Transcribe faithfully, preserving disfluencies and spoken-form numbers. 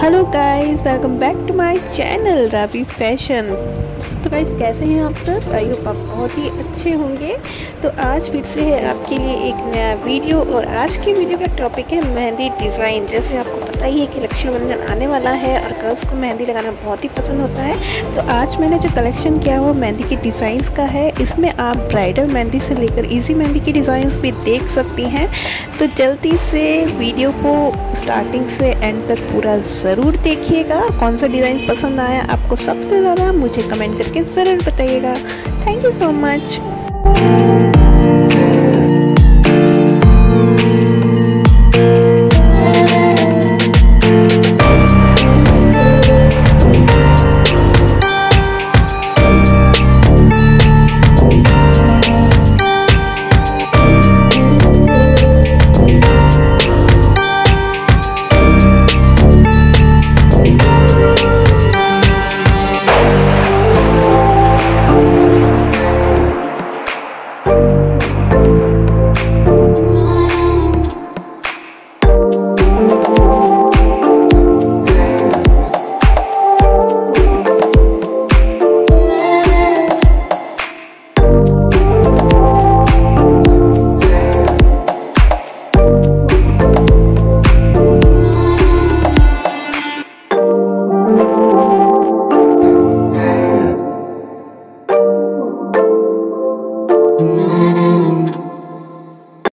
Hello guys, welcome back to my channel Ravi fashion. तो guys कैसे हैं आप सब? आई होप आप बहुत ही अच्छे होंगे। तो आज फिर से है आपके लिए एक नया वीडियो और आज की वीडियो का टॉपिक है मेहंदी डिज़ाइन। जैसे आपको पता ही है कि रक्षाबंधन आने वाला है और गर्ल्स को मेहंदी लगाना बहुत ही पसंद होता है। तो आज मैंने जो कलेक्शन किया वो मेहंदी की डिज़ाइंस का है। इसमें आप ब्राइडल मेहंदी से लेकर इजी मेहंदी की डिज़ाइंस भी देख सकती हैं। तो जल्दी से वीडियो को स्टार्टिंग से एंड तक पूरा ज़रूर देखिएगा। कौन सा डिज़ाइन पसंद आया आपको सबसे ज़्यादा मुझे कमेंट करके ज़रूर बताइएगा। Thank you so much.